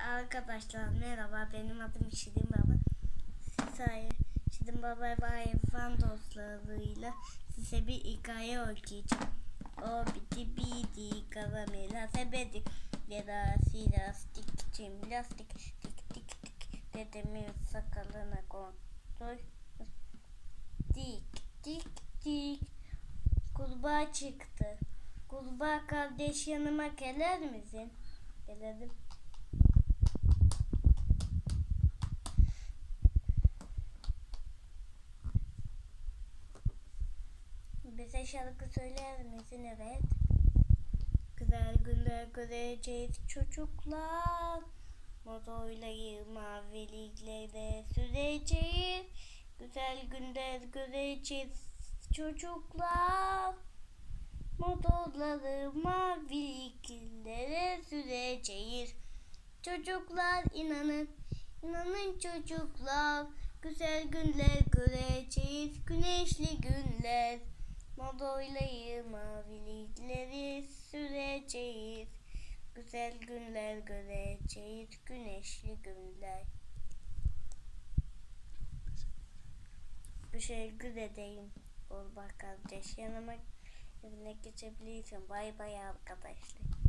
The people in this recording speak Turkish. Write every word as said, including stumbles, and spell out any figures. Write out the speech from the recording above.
Arkadaşlar merhaba, benim adım Şirin Baba. Size Şirin Baba ve hayvan dostlarıyla size bir hikaye okuyacağım. O biti biti karamela sebedik derasi lastik çim lastik tik tik tik dedemin sakalına kontrol tik tik tik kurbağa çıktı. Kurbağa kardeş, yanıma gelir misin? Gelelim. Bize şarkı söyler misin? Evet. Güzel günler göreceğiz çocuklar. Motorları maviliklere süreceğiz. Güzel günler göreceğiz çocuklar. Motorları maviliklere süreceğiz. Çocuklar inanın, inanın çocuklar. Güzel günler göreceğiz, güneşli günler. Motorları maviliklere süreceğiz. Güzel günler göreceğiz, güneşli günler. Teşekkür edeyim. Ol bak kardeş, yanıma evine geçebilirsin. Bay bay arkadaşlar.